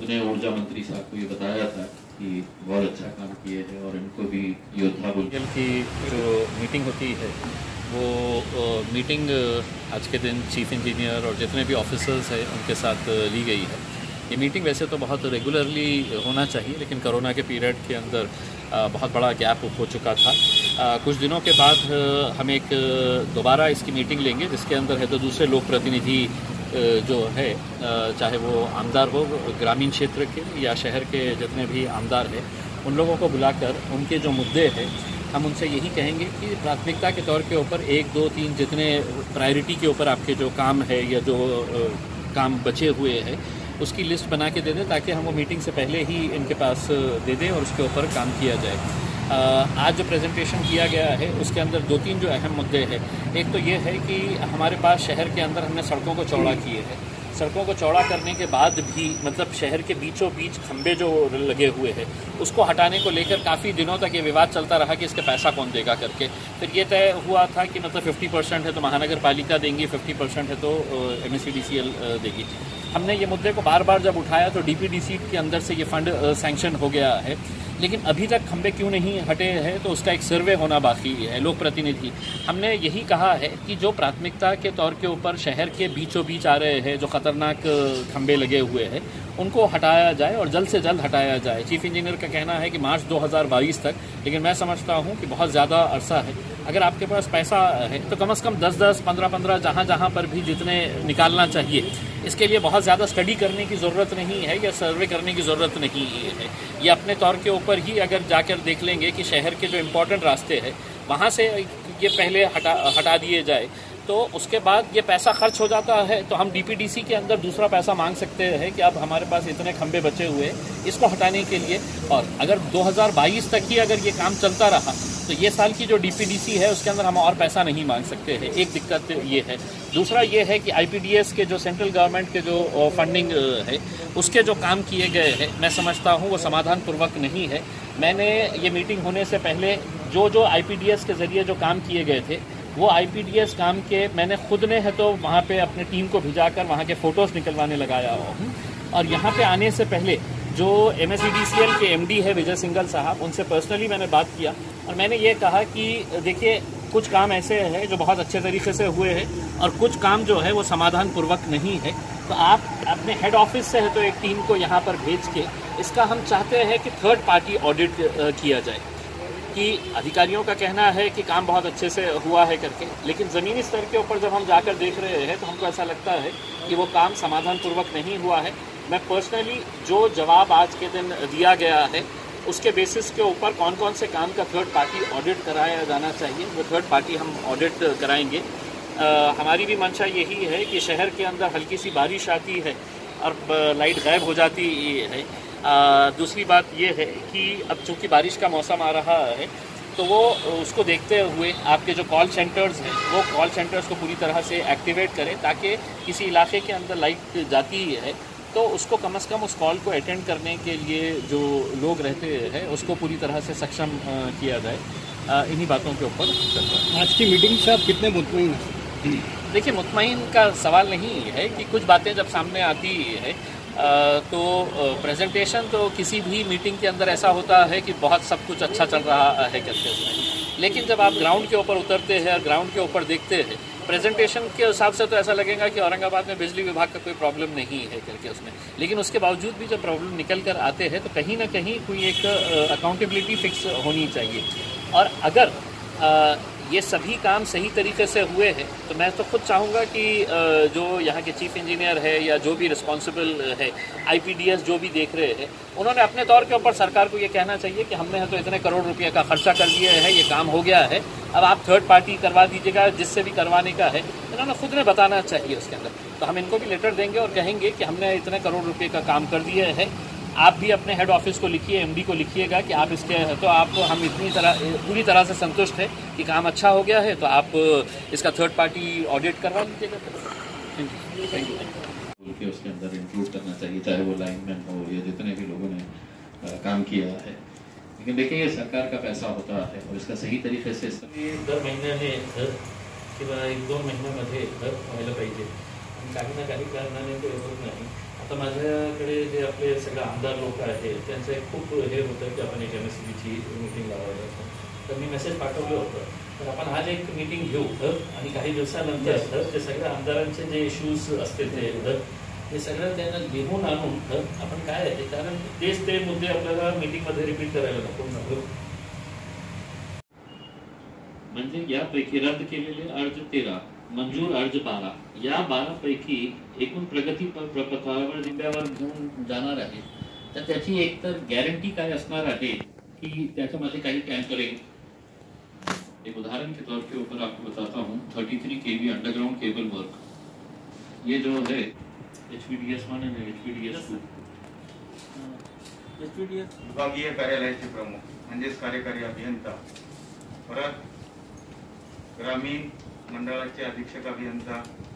खुद ने ऊर्जा मंत्री साहब को ये बताया था कि बहुत अच्छा काम किए हैं और इनको भी योद्धा बोल की जो मीटिंग होती है वो मीटिंग आज के दिन चीफ इंजीनियर और जितने भी ऑफिसर्स हैं उनके साथ ली गई है। ये मीटिंग वैसे तो बहुत रेगुलरली होना चाहिए, लेकिन कोरोना के पीरियड के अंदर बहुत बड़ा गैप हो चुका था। कुछ दिनों के बाद हम एक दोबारा इसकी मीटिंग लेंगे, जिसके अंदर है तो दूसरे लोक प्रतिनिधि जो है, चाहे वो आमदार हो ग्रामीण क्षेत्र के या शहर के जितने भी आमदार हैं, उन लोगों को बुलाकर उनके जो मुद्दे हैं हम उनसे यही कहेंगे कि प्राथमिकता के तौर के ऊपर 1, 2, 3 जितने प्रायोरिटी के ऊपर आपके जो काम है या जो काम बचे हुए हैं उसकी लिस्ट बना के दे दें, ताकि हम वो मीटिंग से पहले ही इनके पास दे दें और उसके ऊपर काम किया जाए। आज जो प्रेजेंटेशन किया गया है उसके अंदर 2-3 जो अहम मुद्दे हैं। एक तो ये है कि हमारे पास शहर के अंदर हमने सड़कों को चौड़ा किए हैं। सड़कों को चौड़ा करने के बाद भी मतलब शहर के बीचों बीच खंबे जो लगे हुए हैं उसको हटाने को लेकर काफ़ी दिनों तक ये विवाद चलता रहा कि इसका पैसा कौन देगा करके। फिर ये तय हुआ था कि मतलब 50% है तो महानगर पालिका देंगी, 50% है तो MSEDCL देगी। हमने ये मुद्दे को बार बार जब उठाया तो DPDC के अंदर से ये फंड सैंक्शन हो गया है, लेकिन अभी तक खंबे क्यों नहीं हटे हैं तो उसका एक सर्वे होना बाकी है। लोक प्रतिनिधि हमने यही कहा है कि जो प्राथमिकता के तौर के ऊपर शहर के बीचों बीच आ रहे हैं, जो खतरनाक खंबे लगे हुए हैं, उनको हटाया जाए और जल्द से जल्द हटाया जाए। चीफ इंजीनियर का कहना है कि मार्च 2022 तक, लेकिन मैं समझता हूं कि बहुत ज़्यादा अरसा है। अगर आपके पास पैसा है तो कम से कम 10-10, 15-15 जहाँ पर भी जितने निकालना चाहिए, इसके लिए बहुत ज़्यादा स्टडी करने की ज़रूरत नहीं है या सर्वे करने की ज़रूरत नहीं है। ये अपने तौर के ऊपर ही अगर जाकर देख लेंगे कि शहर के जो इम्पोर्टेंट रास्ते हैं वहाँ से ये पहले हटा दिए जाए तो उसके बाद ये पैसा खर्च हो जाता है, तो हम DPDC के अंदर दूसरा पैसा मांग सकते हैं कि अब हमारे पास इतने खंबे बचे हुए हैं इसको हटाने के लिए। और अगर 2022 तक ही अगर ये काम चलता रहा तो ये साल की जो DPDC है उसके अंदर हम और पैसा नहीं मांग सकते हैं। एक दिक्कत ये है। दूसरा ये है कि IPDS के जो सेंट्रल गवर्नमेंट के जो फंडिंग है उसके जो काम किए गए हैं, मैं समझता हूँ वो समाधान पूर्वक नहीं है। मैंने ये मीटिंग होने से पहले जो IPDS के ज़रिए जो काम किए गए थे वो IPDS काम के मैंने खुद ने है तो वहाँ पे अपने टीम को भिजाकर वहाँ के फ़ोटोज़ निकलवाने लगाया हूँ। और यहाँ पे आने से पहले जो MSEDCL के MD है विजय सिंघल साहब, उनसे पर्सनली मैंने बात किया और मैंने ये कहा कि देखिए कुछ काम ऐसे हैं जो बहुत अच्छे तरीके से हुए हैं और कुछ काम जो है वो समाधान पूर्वक नहीं है। तो आप अपने हेड ऑफिस से है तो एक टीम को यहाँ पर भेज के इसका हम चाहते हैं कि थर्ड पार्टी ऑडिट किया जाए। कि अधिकारियों का कहना है कि काम बहुत अच्छे से हुआ है करके, लेकिन ज़मीनी स्तर के ऊपर जब हम जाकर देख रहे हैं तो हमको ऐसा लगता है कि वो काम समाधान पूर्वक नहीं हुआ है। मैं पर्सनली जो जवाब आज के दिन दिया गया है उसके बेसिस के ऊपर कौन कौन से काम का थर्ड पार्टी ऑडिट कराया जाना चाहिए वो थर्ड पार्टी हम ऑडिट कराएंगे। हमारी भी मंशा यही है कि शहर के अंदर हल्की सी बारिश आती है और लाइट गायब हो जाती है। दूसरी बात ये है कि अब चूँकि बारिश का मौसम आ रहा है तो वो उसको देखते हुए आपके जो कॉल सेंटर्स हैं वो कॉल सेंटर्स को पूरी तरह से एक्टिवेट करें, ताकि किसी इलाके के अंदर लाइट जाती है तो उसको कम से कम उस कॉल को अटेंड करने के लिए जो लोग रहते हैं उसको पूरी तरह से सक्षम किया जाए। इन्हीं बातों के ऊपर चलता है। आज की मीटिंग से आप कितने मुतमईन हैं? देखिए, मुतमईन का सवाल नहीं है कि कुछ बातें जब सामने आती है तो प्रेजेंटेशन तो किसी भी मीटिंग के अंदर ऐसा होता है कि बहुत सब कुछ अच्छा चल रहा है करके उसमें, लेकिन जब आप ग्राउंड के ऊपर उतरते हैं और ग्राउंड के ऊपर देखते हैं प्रेजेंटेशन के हिसाब से तो ऐसा लगेगा कि औरंगाबाद में बिजली विभाग का कोई प्रॉब्लम नहीं है करके उसमें, लेकिन उसके बावजूद भी जब प्रॉब्लम निकल कर आते हैं तो कहीं ना कहीं कोई एक अकाउंटेबिलिटी फिक्स होनी चाहिए। और अगर ये सभी काम सही तरीके से हुए हैं तो मैं तो खुद चाहूँगा कि जो यहाँ के चीफ इंजीनियर है या जो भी रिस्पॉन्सिबल है IPDS जो भी देख रहे हैं उन्होंने अपने तौर के ऊपर सरकार को ये कहना चाहिए कि हमने तो इतने करोड़ रुपये का खर्चा कर दिया है, ये काम हो गया है, अब आप थर्ड पार्टी करवा दीजिएगा जिससे भी करवाने का है। इन्होंने खुद ने बताना चाहिए उसके अंदर। तो हम इनको भी लेटर देंगे और कहेंगे कि हमने इतने करोड़ रुपये का काम कर दिया है, आप भी अपने हेड ऑफिस को लिखिए, MD को लिखिएगा कि आप इसके तो आप हम पूरी तरह से संतुष्ट है कि काम अच्छा हो गया है, तो आप इसका थर्ड पार्टी ऑडिट करवा लीजिएगा। Thank you. उसके अंदर इंक्लूड करना चाहिए, चाहे वो लाइनमैन हो या जितने भी लोगों ने काम किया है। लेकिन देखिए ये सरकार का पैसा होता है और इसका सही तरीके से दर महिन्याने किंवा 1-2 महिन्यामध्ये व्हायला पाहिजे। काही ना काही कारणाने ते होत नाही। आता माझ्याकडे जे आपले सगळे आमदार लोक आहेत त्यांचं एक खूप हे होतं की आपण एक MSCBची मीटिंग लावायला. तर मी मेसेज पाठवलं होतं तर आपण आज एक मीटिंग घेऊ आणि काही दिवसानंतर ते सगळ्या आमदारांचे जे इश्यूज असतील ते सगळं त्यांना लिहून आणून आपण काय आहे ते, कारण तेच ते मुद्दे आपल्याला मीटिंगमध्ये रिपीट करायला नको. म्हणजे यापैकी रद्द केलेले अर्ज 13, मंजूर अर्ज 12, या 12 पैकी एकूण प्रगती पथावर दिंड्यावर घेऊन जाणार आहे. तर त्याची एक तर गॅरंटी काय असणार आहे की त्याच्यामध्ये काही टॅम्परिंग. एक उदाहरण के तौर के ऊपर आपको बताता हूँ, 33 kV अंडरग्राउंड केबल वर्क, ये जो है HVDS 1 आणि HVDS 2. विभागीय कार्यालयाचे प्रमुख म्हणजेच कार्यकारी अभियंता, परत ग्रामीण मंडळाचे अधीक्षक अभियंता,